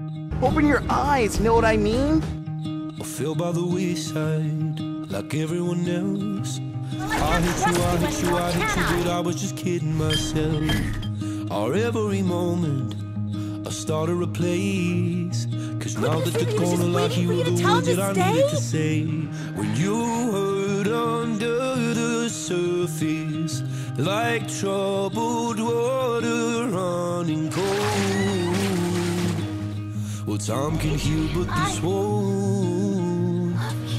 Open your eyes, know what I mean? I fell by the wayside, like everyone else. I hit you, but I was just kidding myself. Our every moment, I started a place. Cause now that they're gonna lock you, the words that I needed to say. When you hurt under the surface, like troubled water running cold. Well, time can heal, but this won't.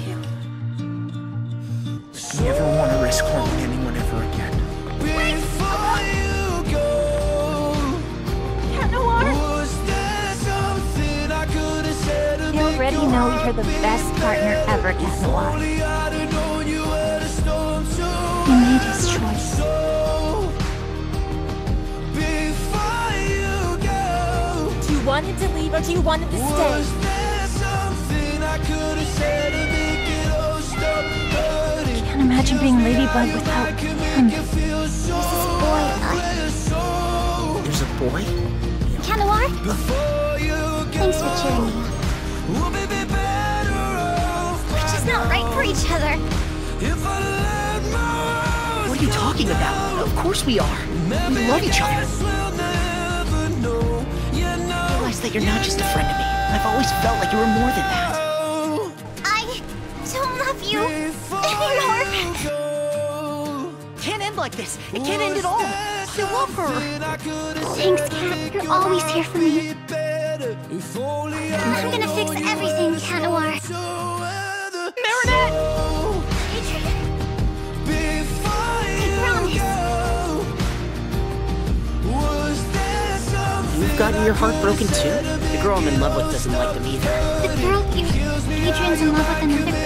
Never want to risk harming anyone ever again. Before you go, Cat Noir! was there something I could have said to You already make know your you're the heart best partner ever, Cat If Noir. only I'd have known you were the storm to He made his choice. So, before you go, Do you want him to leave or do you want him to stay? was there something I could have said to make it all stop hurting? Can't imagine being Ladybug without him. There's this boy, There's a boy? Cat Noir? Thanks for cheering me up. We're just not right for each other. What are you talking about? Of course we are. We love each other. Realize that you're not just a friend to me. I've always felt like you were more than that. I don't love you anymore. Can't end like this. It can't end at all. I love her. Thanks, Cat. You're always here for me. I'm gonna fix everything, Cat Noir. Marinette! Adrien, I promise. You've gotten your heart broken too? The girl I'm in love with doesn't like them either. The girl Adrien's in love with another